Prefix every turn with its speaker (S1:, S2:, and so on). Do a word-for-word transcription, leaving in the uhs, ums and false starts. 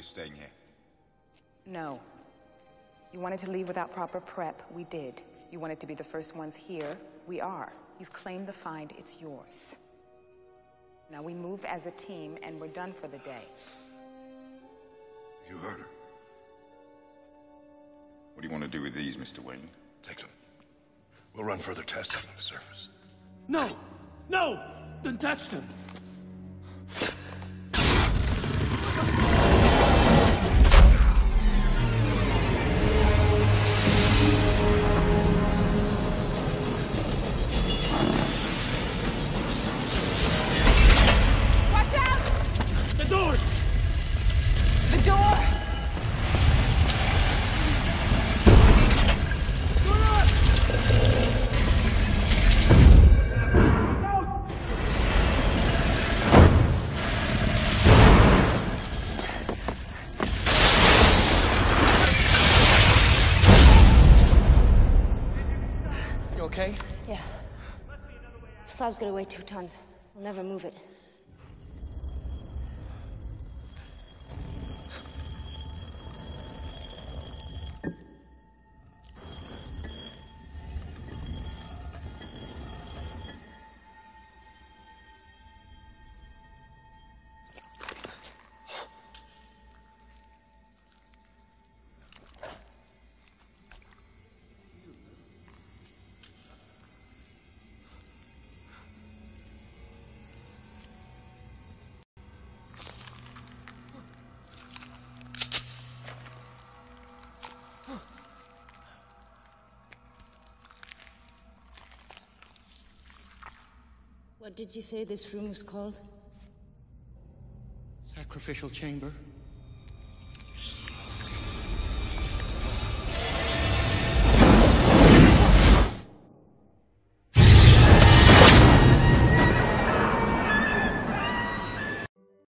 S1: staying here.
S2: No. You wanted to leave without proper prep. We did. You wanted to be the first ones here. We are. You've claimed the find. It's yours. Now we move as a team, and we're done for the day.
S3: You heard her.
S1: What do you want to do with these, Mister Wayne?
S3: Take them. We'll run further tests on the surface.
S4: No! No! Don't touch them!
S2: Watch out!
S4: The doors!
S2: The door!
S5: Okay?
S6: Yeah. Slab's gonna weigh two tons. We'll never move it. What did you say this room was called?
S4: Sacrificial chamber.